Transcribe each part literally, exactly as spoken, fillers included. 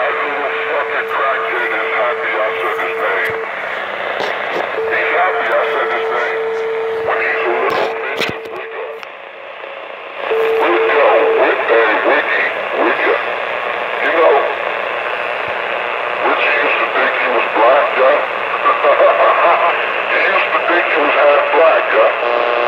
little fucking crackhead is happy I said his name. He's happy I said his name. When he's a little midget, Wigga. Wigga, Wigga, Wiggy, Wigga. You know, Richie used to think he was black, yeah? He used to think he was half black, yeah?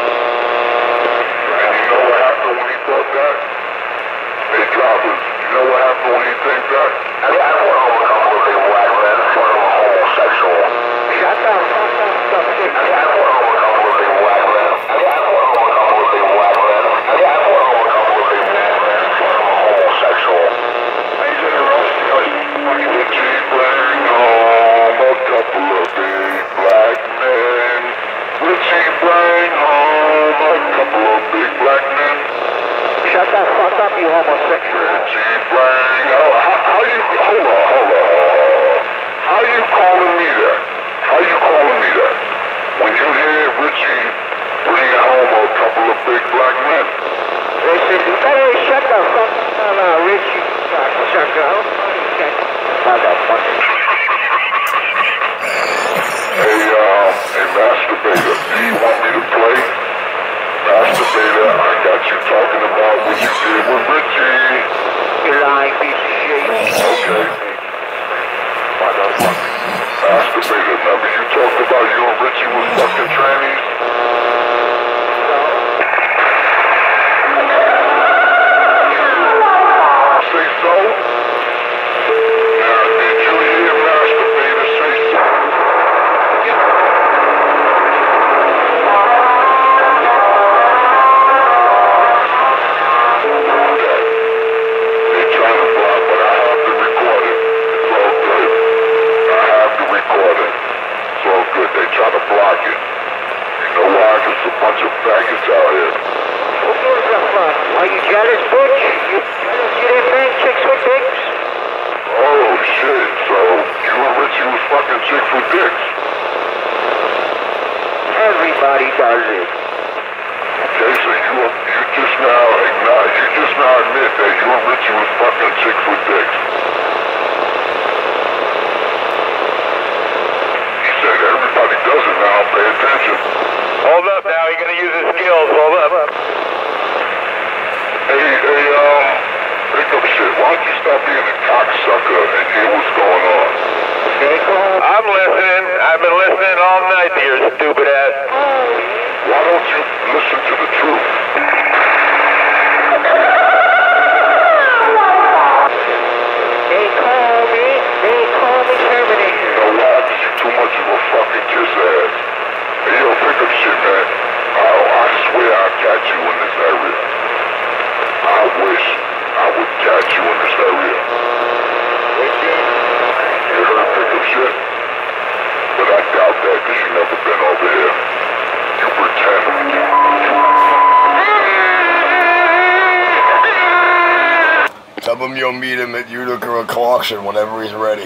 And you know what happened when he thought that? Hey, drivers, you know what happened when he think that? I mean, I don't want to overcome with a black man for a homosexual. Shut up, shut up, stop it. I mean, I don't want to overcome with a black man. I mean, I don't want to overcome with a black man. I mean, I don't want to overcome with a black man for a homosexual. He's in a roast, Richie, bring home a couple of big black men. Richie, bring home a couple of big black men. Shut the fuck up, you homosexual. Richie, bring home. How, how you, hold on, hold on. How you calling me that? How you calling me that? When you hear Richie bring home a couple of big black men? Listen, you better shut the fuck up, uh, Richie. Sucker. Motherfucker. Hey, um, hey, Masturbator, do you want me to play? Masturbator, I got you talking about what you did with Richie. You lying piece of shit. Okay. Motherfucker. Masturbator, remember you talked about you and Richie was fucking trannies? Say so? Now, did you hear Masturbator say so? They're trying to block, but I have to record it. It's all good. I have to record it. It's all good. They try to block it. You know why? There's a bunch of faggots out here. Who gives a fuck? Are you jealous, bitch? You, you didn't bang chicks with dicks? Oh, shit. So, you and Richie was fucking chicks with dicks? Everybody does it. Okay, so you, you just now acknowledge, you just now admit that you and Richie was fucking chicks with dicks. He said everybody does it now. Pay attention. Hold up now. You're gonna use his skills. Hold up. Hey, hey, um, pick up shit. Why don't you stop being a cocksucker and hear what's going on? I'm listening. I've been listening all night to your stupid ass. Why don't you listen to the truth? They call me, they call me Terminator. You know why? Because you're too much of a fucking kiss ass. Hey, yo, pick up shit, man. I, I swear I'll catch you in this area. I wish I would catch you in this area. You heard pick up shit? But I doubt that because you've never been over here. You pretend. Tell him you'll meet him at Utica Auction whenever he's ready.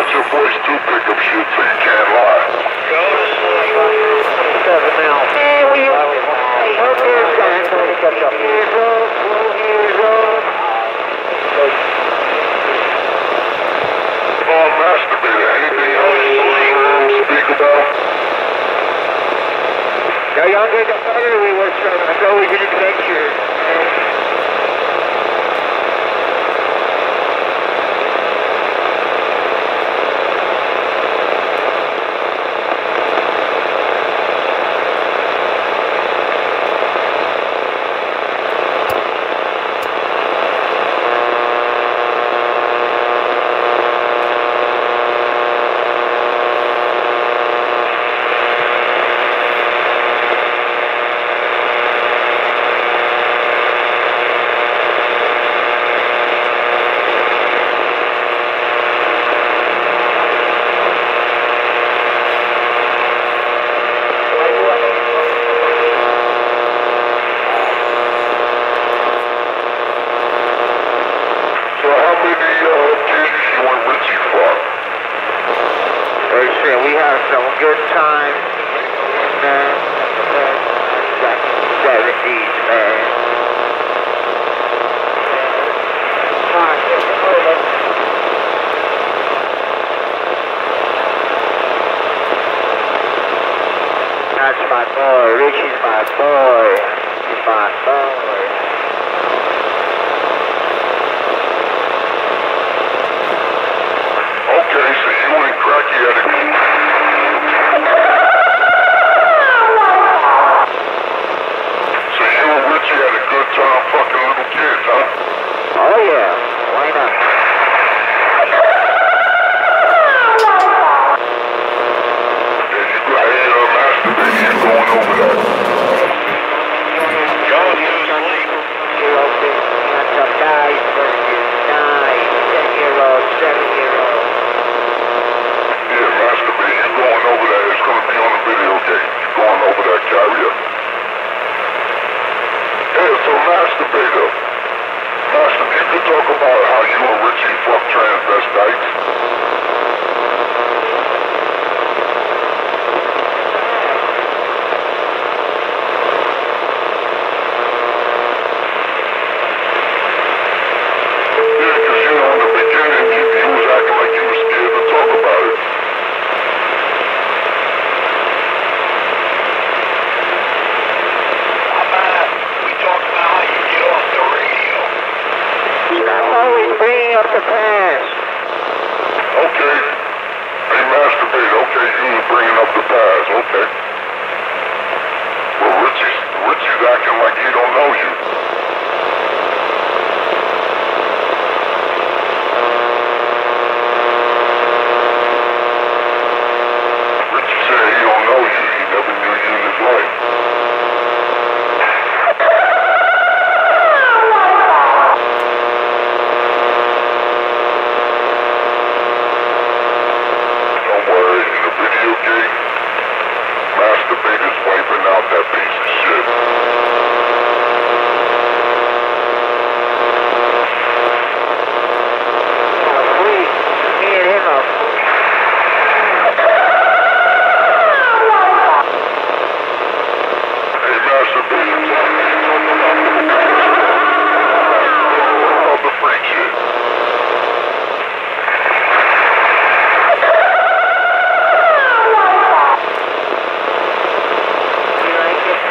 Voice to pick up shit so you can't lie. Go to sleep. Seven now. bad boy. You bad boy. Okay, so you and Cracky had a... So you and Richie had a good time fucking little kids, huh? Oh yeah, why not? Yeah, you go ahead and masturbate, you're going over that. Y'all use legal. Zero big, got some guys versus nine, ten year old, seven year old. Yeah, masturbate, you're going over that. It's gonna be on the video game. You're going over that carrier. Yeah, so masturbator. Master, you could talk about how you and Richie fuck transvestites. Yeah, because you know, in the beginning, you, you was acting like you were scared to talk about it. We talked about how you get off the radio. Stop always bringing up the past. Okay. Hey, masturbate. Okay, you was bringing up the past. Okay. Well, Richie's, Richie's acting like he don't know you. Richie said he don't know you. He never knew you in his life. Don't worry, in the video game, masturbator's wiping out that piece of shit. Oh, free. Me and him are free. Hey, masturbator, tell me about the freak shit. You like it?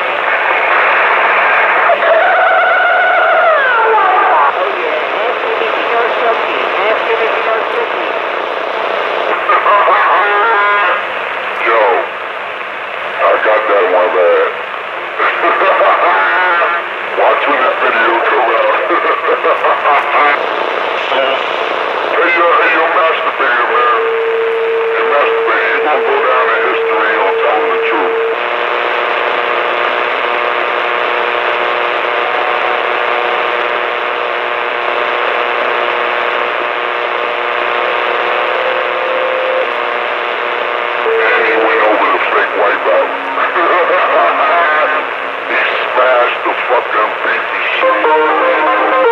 Oh yeah, ask him if he knows something. Ask him if he knows something. Yo, I got that one bad. Watch when this video come out. Hey, yo, hey, yo, masturbator, man. Hey, masturbator, you gonna go down in history on telling the truth. And he went over the fake wipeout. He smashed the fucking piece of shit.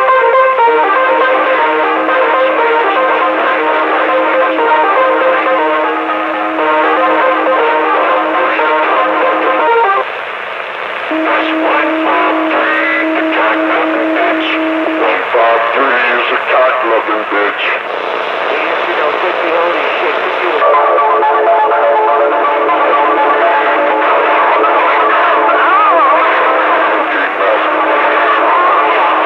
That's one five three, the cock-loving bitch. one five three is a cock-loving bitch. You used to know fifty holy shit. You were Okay, masturbator.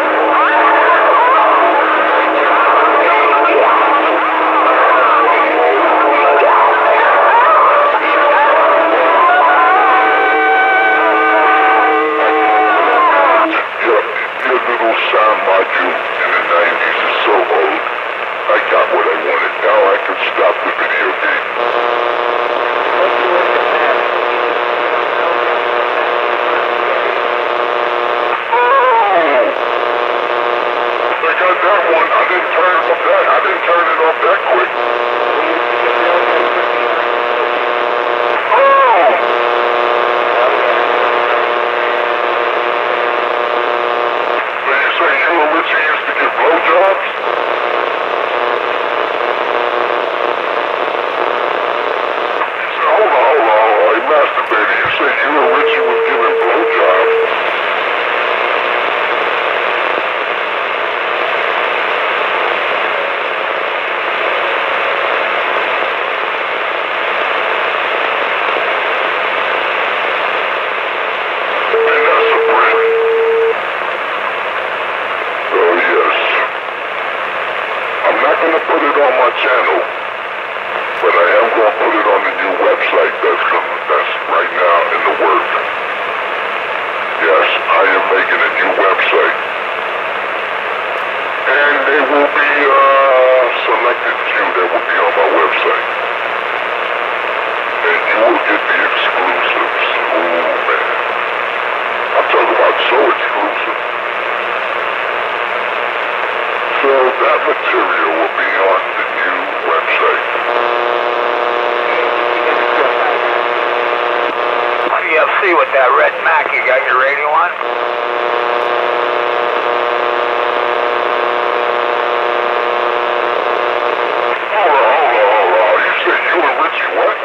Your, your little sound module in the nineties is so old. I got what I wanted. Now I can stop the video game. making a new website. And there will be a selected few that will be on my website. And you will get the exclusives. Ooh, man. I'm talking about so exclusive. So that material will be on the new website. C F C with that red Mac, you got your radio on? Hold on, hold on, hold on. You said you and Richie what?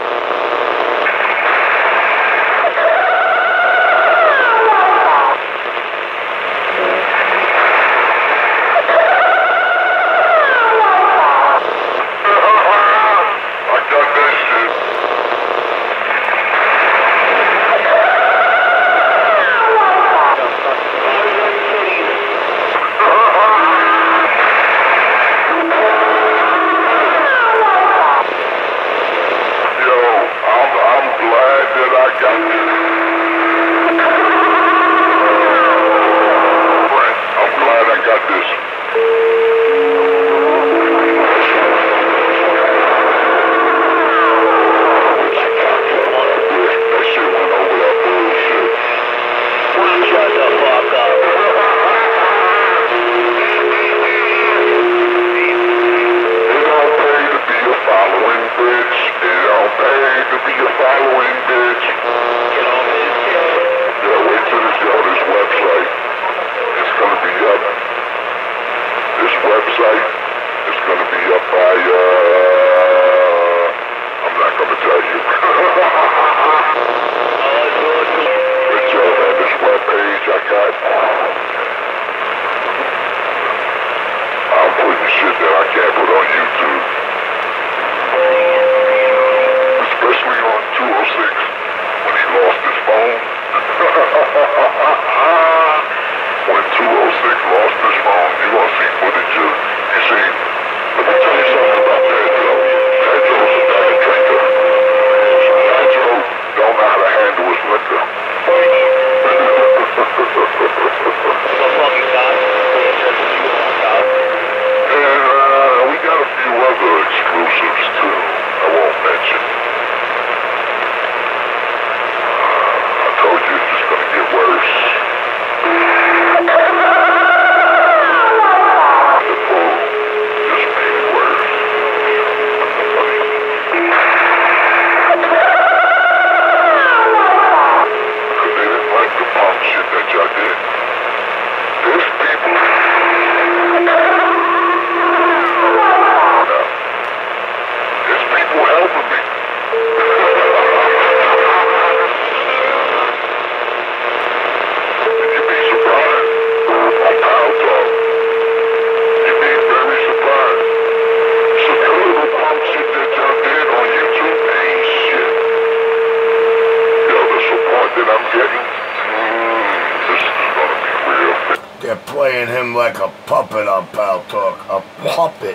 They're playing him like a puppet on Pal Talk. A puppet.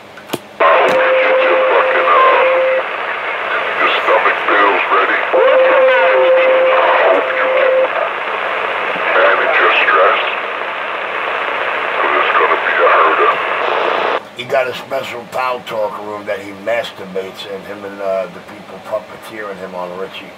He got a special Pal Talk room that he masturbates in, him and uh, the people puppeteering him on Richie.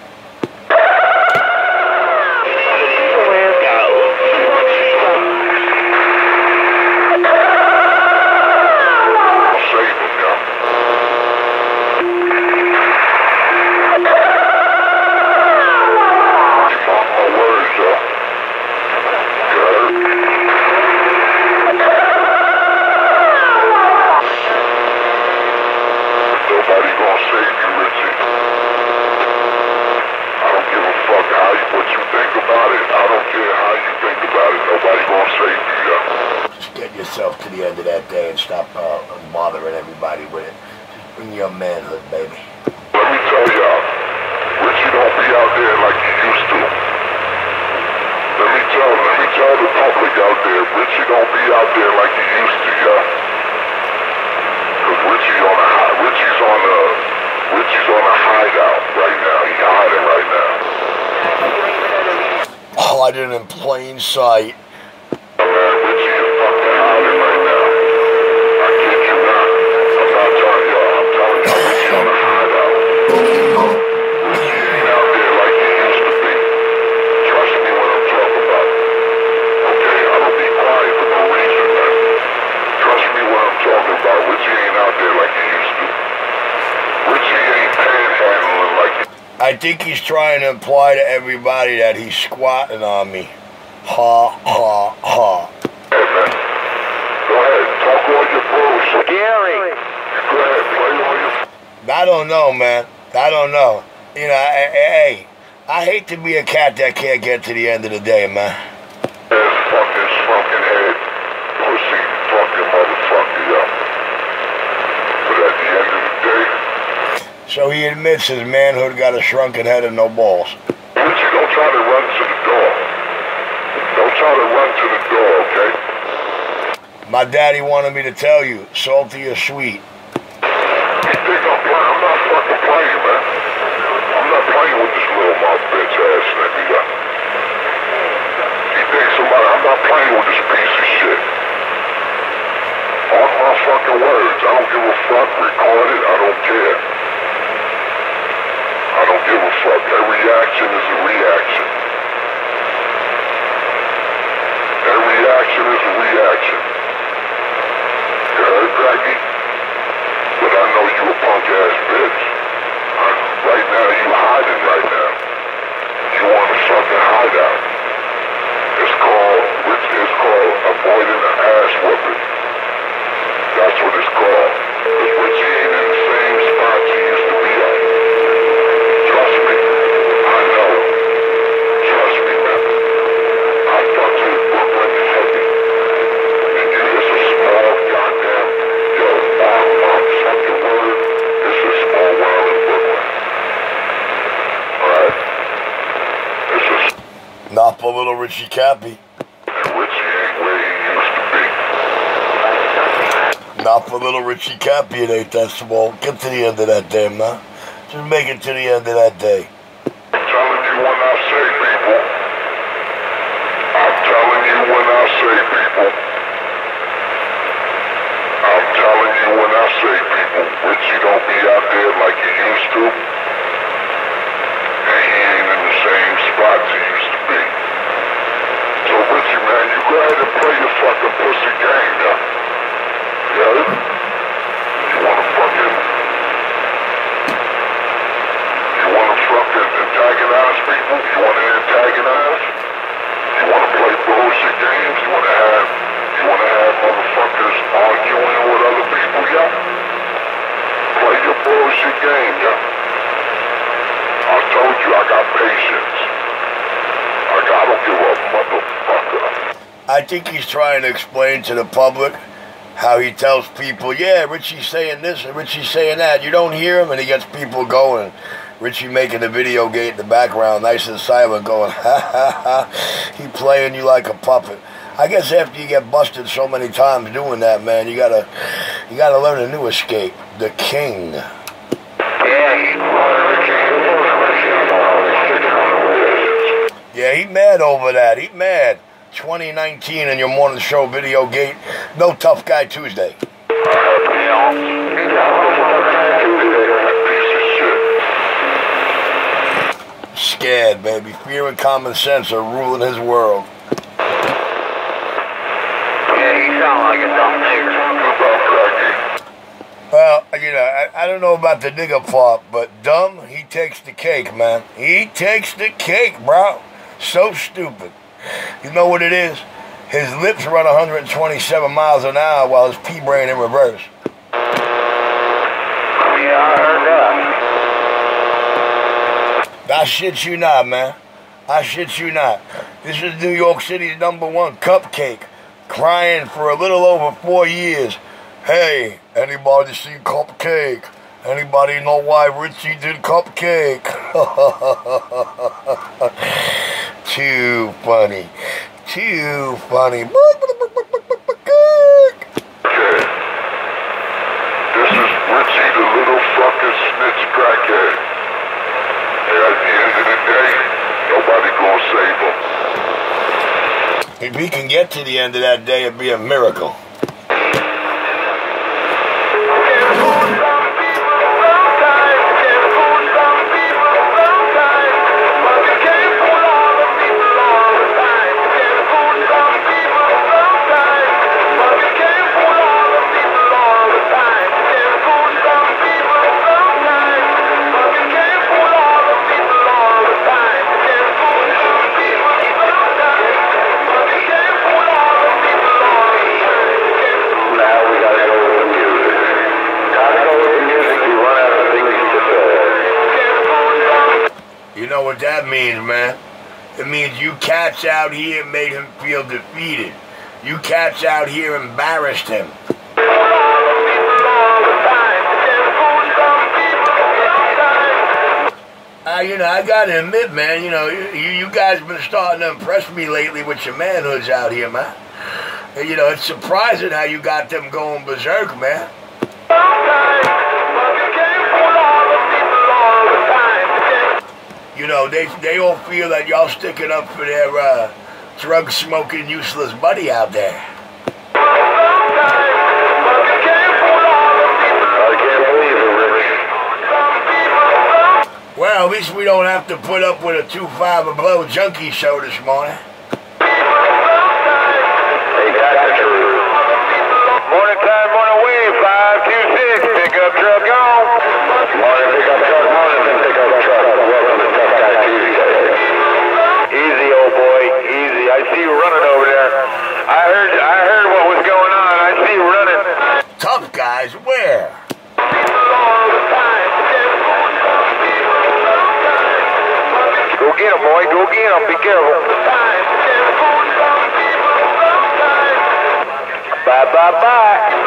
Yourself to the end of that day and stop uh, bothering everybody with it. Just bring your manhood, baby. Let me tell y'all, Richie don't be out there like he used to. Let me tell, let me tell the public out there, Richie don't be out there like he used to, y'all. Cause Richie on a high, Richie's on a, Richie's on a hideout right now. He's hiding right now. hiding in plain sight. Man, Richie is fucking hiding right now. I kid you not. I'm not telling y'all. I'm telling y'all Richie on the hideout. Richie ain't out there like he used to be. Trust me when I'm talking about it. Okay, I don't be quiet for no reason, man. Trust me when I'm talking about Richie ain't out there like he used to. Richie ain't panhandling like he I think he's trying to imply to everybody that he's squatting on me. Ha, ha, ha. Hey, man. Go ahead. Talk all your bullshit. Gary. Go ahead. Play all your... I don't know, man. I don't know. You know, hey, I hate to be a cat that can't get to the end of the day, man. Ass fucking shrunken head. Pussy fucking motherfucker, yo. But at the end of the day... So he admits his manhood got a shrunken head and no balls. Richie, don't try to run to the door. Don't try to run to the door, okay? My daddy wanted me to tell you, salty or sweet. You think I'm playing? I'm not fucking playing, man. I'm not playing with this little mouth bitch ass nigga, yo. You think somebody... I'm not playing with this piece of shit. On my fucking words. I don't give a fuck. Record it. I don't care. I don't give a fuck. Every action is a reaction. Every action is a reaction. You heard, Greggy? But I know you a punk ass bitch. I'm, right now, you hiding right now. You want a fucking hideout. It's called, which is called avoiding an ass whooping. That's what it's called. Because Richie ain't in the same spot he used to be at. Trust me. I know. Trust me, man. I fucked with Brooklyn heavy. And you, it's a small goddamn, yo, my, my fucking word, it's a small world in Brooklyn. Alright? It's a... Not for little Richie Cappy. And Richie ain't where he used to be. Not for little Richie Cappy, it ain't that small. Get to the end of that day, man. Just make it to the end of that day. I'm telling you when I say people. I'm telling you when I say people. I'm telling you when I say people. Richie don't be out there like he used to. And he ain't in the same spots he used to be. So Richie, man, you go ahead and play your fucking pussy game, yeah? You heard? You wanna fucking... You wanna fucking antagonize people? You wanna antagonize? You wanna play bullshit games? You wanna have... You wanna have motherfuckers arguing with other people, yeah? Play your bullshit game, yeah? I told you I got patience. I, got, I don't give a motherfucker. I think he's trying to explain to the public how he tells people, yeah, Richie's saying this and Richie's saying that. You don't hear him, and he gets people going. Richie making the video gate in the background, nice and silent, going, ha, ha, ha. He playing you like a puppet. I guess after you get busted so many times doing that, man, you gotta, you gotta learn a new escape. The King. Yeah, he mad over that. He mad. twenty nineteen in your morning show video gate. No Tough Guy Tuesday. Scared, baby. Fear and common sense are ruling his world. Yeah, he sound like a dumb nigger. Well, you know, I, I don't know about the nigger part, but dumb, he takes the cake, man. He takes the cake, bro. So stupid. You know what it is? His lips run one hundred twenty-seven miles an hour while his pea brain in reverse. Yeah, I heard that. I shit you not, man. I shit you not. This is New York City's number one cupcake, crying for a little over four years. Hey, anybody see Cupcake? Anybody know why Richie did Cupcake? Too funny. Too funny. This is Richie, the little fucking snitch crackhead. And at the end of the day, nobody gonna save him. If he can get to the end of that day, it'd be a miracle. You know what that means, man? It means you cats out here made him feel defeated. You cats out here embarrassed him. Uh, you know, I gotta admit, man, you know, you, you guys been starting to impress me lately with your manhoods out here, man. And, you know, it's surprising how you got them going berserk, man. You know, they they all feel that y'all sticking up for their uh, drug-smoking, useless buddy out there. I can't believe it, Rich. Well, at least we don't have to put up with a two five a blow junkie show this morning. Hey, that's the truth. Morning time, morning wave, five two six, pickup truck on. Morning pickup truck, morning pickup truck. Welcome to Tough Guy Tuesday. Easy, old boy, easy. I see you running over there. I heard, I heard what was going on. I see you running. Tough guys, where? Go get him, boy. Go get him. Be careful. Bye, bye, bye.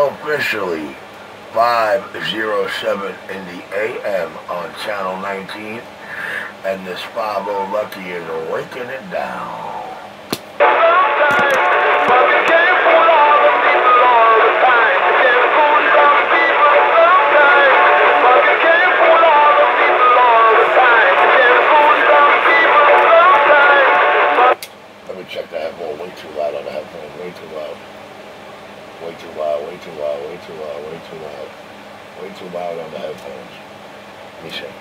officially five oh seven in the A M on channel nineteen, and this five oh Lucky is waking it down. Let me check the headphone. Way too loud on the headphone. Way too loud. Way too loud, way too loud, way too loud, way too loud. Way too loud on the headphones. Let me see.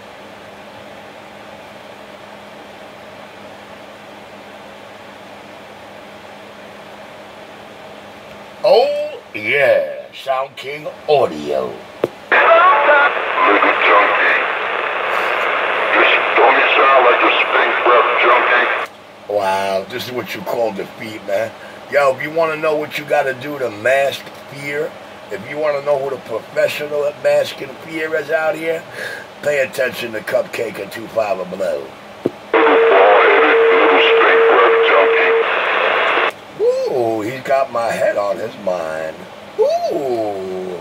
Oh, yeah. Sound King Audio. Little junkie. Just don't you sound like a stink breath junkie? Wow, this is what you call defeat, man. Yo, if you want to know what you got to do to mask fear, if you want to know who the professional at masking fear is out here, pay attention to Cupcake and two five Below. Ooh, he's got my head on his mind. Ooh.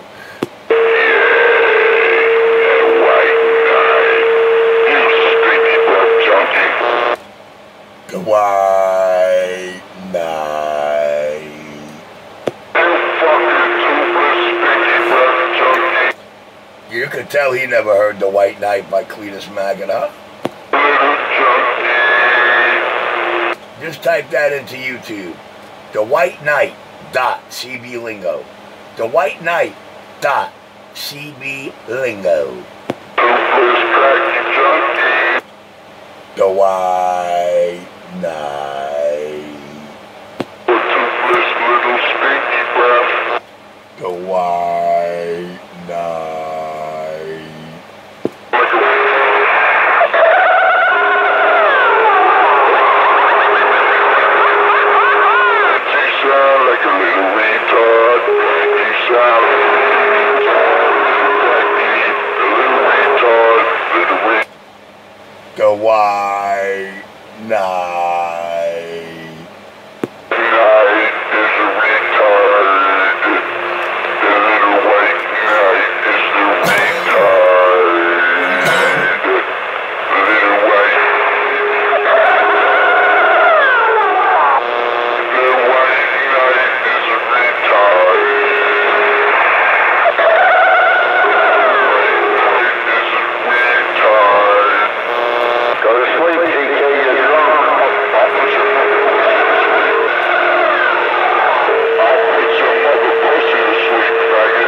White night. You could tell he never heard The White Knight by Cletus Maggot, huh? Just type that into YouTube. The White Knight dot C B Lingo. The White Knight dot C B Lingo. The White Night. The White Night. He sound like a little retard. He sound like a little retard. Little retard. The White Night. Night is a retard. The little white knight is the retard. The little white. The white knight is a retard. The white knight is a retard. Go to sleep, G K, you're drunk. I'll put your mother I'll put your mother pussy to sleep, faggot.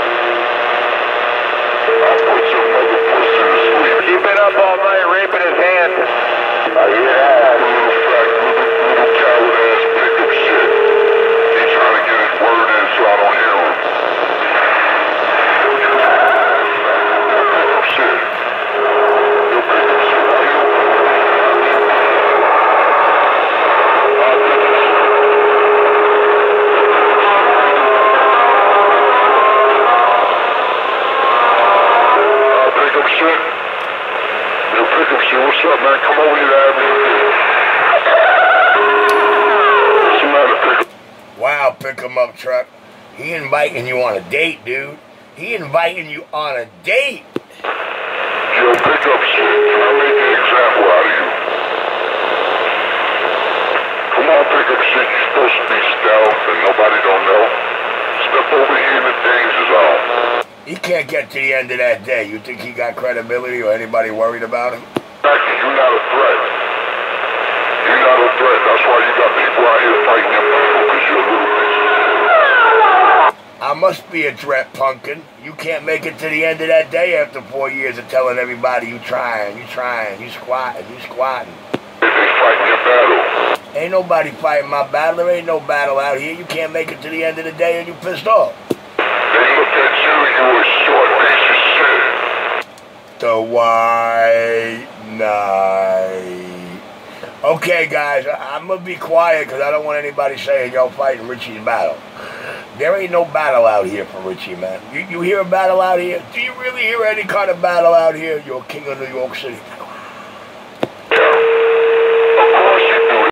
I'll put your mother pussy to sleep. You've been up all night raping his hand. Uh, yeah, little fat, little, little coward ass pickup shit. He's trying to get his word in so I don't hear him. Pickup shit. Your pickup shit. What's up, man? Come over here to Avenue. What's the matter, pick up? Wow, pick him up, truck. He inviting you on a date, dude. He inviting you on a date. Yo, pick up shit. Can I make an example out of you? Come on, pick up shit. You're supposed to be stealth and nobody don't know. Step over here in the danger zone. He can't get to the end of that day. You think he got credibility or anybody worried about him? You're not a threat. You're not a threat. That's why you got people out here fighting your people because you're a little bitch. I must be a threat, Punkin. You can't make it to the end of that day after four years of telling everybody you trying, you trying, you squatting, you squatting. They fighting your battle. Ain't nobody fighting my battle. There ain't no battle out here. You can't make it to the end of the day and you pissed off. They look at you, you a short piece of shit. The White Knight. Okay, guys, I'm going to be quiet because I don't want anybody saying y'all fighting Richie's battle. There ain't no battle out here for Richie, man. You, you hear a battle out here? Do you really hear any kind of battle out here? You're king of New York City.